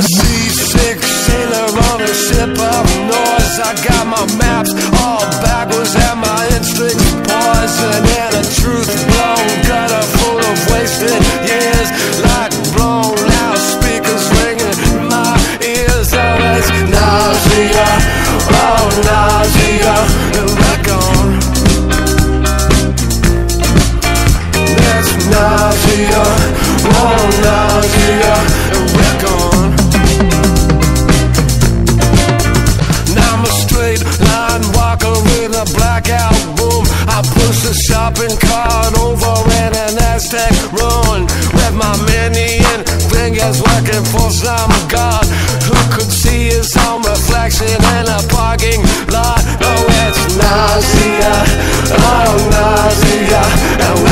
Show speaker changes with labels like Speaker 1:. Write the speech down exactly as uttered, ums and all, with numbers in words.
Speaker 1: a seasick sailor on a ship of noise. I got my maps all backwards and my instincts poison. And a truth blown gutter full of wasted years, like blown out speakers ringing in my ears. Oh, it's nausea, oh nausea, and we're gone. It's nausea, oh nausea, and we're gone. Now I'm a straight line walker with a blackout boom. I push the shopping cart over in an Aztec ruin, with my many and fingers working for some god who could see his own reflection in a parking lot. Oh, it's nausea, oh nausea, and